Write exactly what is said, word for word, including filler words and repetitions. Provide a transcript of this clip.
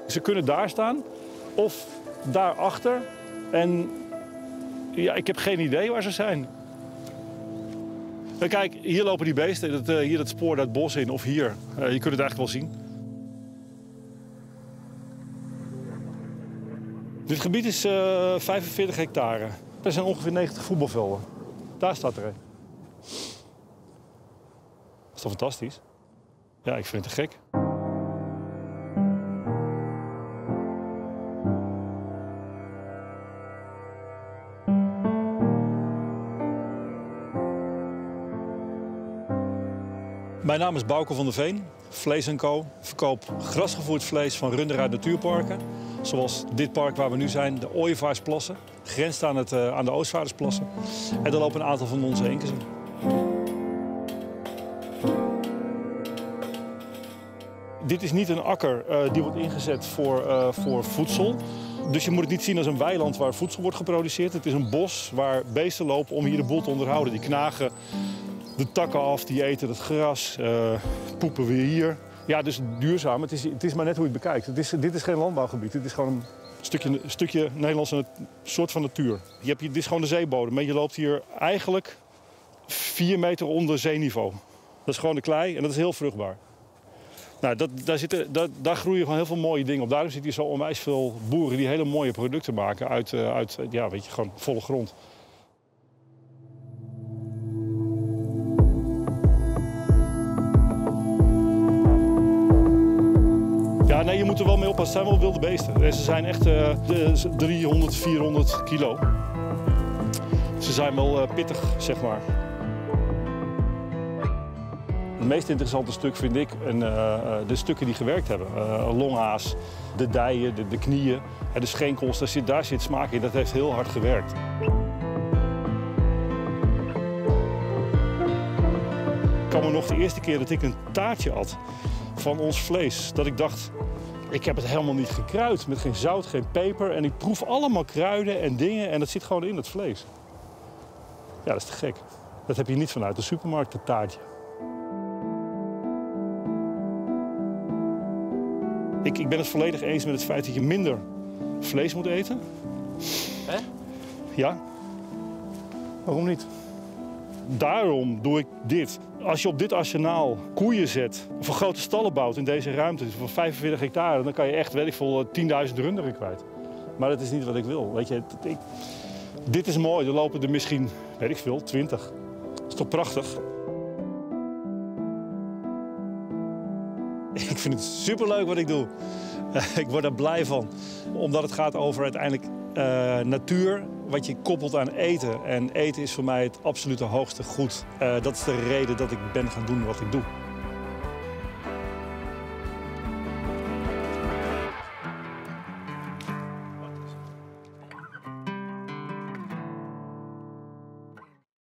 Ze kunnen daar staan of daarachter. En ja, ik heb geen idee waar ze zijn. En kijk, hier lopen die beesten. Dat, uh, hier dat spoor dat bos in of hier. Uh, je kunt het eigenlijk wel zien. Dit gebied is uh, vijfenveertig hectare. Er zijn ongeveer negentig voetbalvelden. Daar staat er een. Dat is toch fantastisch? Ja, ik vind het te gek. Mijn naam is Bouke van der Veen, Vlees en Co. Ik verkoop grasgevoerd vlees van runder uit natuurparken. Zoals dit park waar we nu zijn, de Ooievaarsplassen. Grenst aan, het, uh, aan de Oostvaardersplassen. En daar lopen een aantal van onze enkels in. Dit is niet een akker uh, die wordt ingezet voor, uh, voor voedsel. Dus je moet het niet zien als een weiland waar voedsel wordt geproduceerd. Het is een bos waar beesten lopen om hier de boel te onderhouden. Die knagen de takken af, die eten het gras, uh, poepen weer hier. Ja, dus duurzaam. Het is, het is maar net hoe je het bekijkt. Het is, dit is geen landbouwgebied. Dit is gewoon een stukje, een stukje Nederlandse soort van natuur. Je hebt hier, dit is gewoon de zeebodem. Maar je loopt hier eigenlijk vier meter onder zeeniveau. Dat is gewoon de klei en dat is heel vruchtbaar. Nou, dat, daar, zitten, dat, daar groeien gewoon heel veel mooie dingen op. Daarom zitten hier zo onwijs veel boeren die hele mooie producten maken uit, uh, uit ja, weet je, gewoon volle grond. Ja, nee, je moet er wel mee oppassen. Het zijn wel wilde beesten. Ze zijn echt uh, driehonderd, vierhonderd kilo. Ze zijn wel uh, pittig, zeg maar. Het meest interessante stuk vind ik en, uh, de stukken die gewerkt hebben. Uh, longhaas, de dijen, de, de knieën, de schenkels, daar zit, daar zit smaak in. Dat heeft heel hard gewerkt. Ik kan me nog de eerste keer dat ik een taartje at van ons vlees, dat ik dacht, ik heb het helemaal niet gekruid. Met geen zout, geen peper. En ik proef allemaal kruiden en dingen en dat zit gewoon in het vlees. Ja, dat is te gek. Dat heb je niet vanuit de supermarkt, het taartje. Ik, ik ben het volledig eens met het feit dat je minder vlees moet eten. Hè? Ja. Waarom niet? Daarom doe ik dit. Als je op dit arsenaal koeien zet of een grote stallen bouwt in deze ruimte van vijfenveertig hectare, dan kan je echt, weet ik veel, tienduizend runderen kwijt. Maar dat is niet wat ik wil. Weet je, ik, dit is mooi. Er lopen er misschien, weet ik veel, twintig. Dat is toch prachtig? Ik vind het superleuk wat ik doe. Ik word er blij van. Omdat het gaat over uiteindelijk uh, natuur, wat je koppelt aan eten. En eten is voor mij het absolute hoogste goed. Uh, dat is de reden dat ik ben gaan doen wat ik doe.